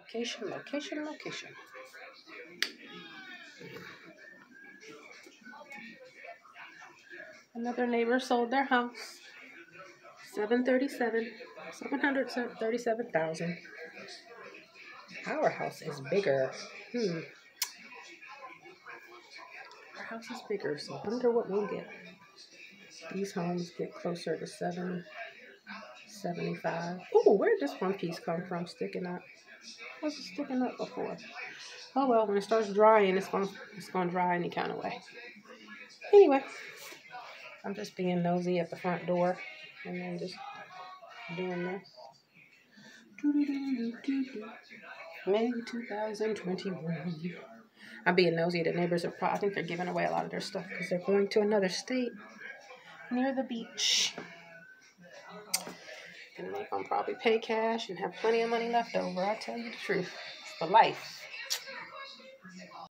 Location, location, location. Another neighbor sold their house. 737,000. Our house is bigger. Our house is bigger, so I wonder what we'll get. These homes get closer to 775. Oh, where did this one piece come from sticking up? Was it sticking up before? Oh well, when it starts drying, it's gonna dry any kind of way. Anyway, I'm just being nosy at the front door and then just doing this. May 2021. I'm being nosy. The neighbors are I think they're giving away a lot of their stuff because they're going to another state near the beach. And they're going to probably pay cash and have plenty of money left over. I'll tell you the truth. It's the life.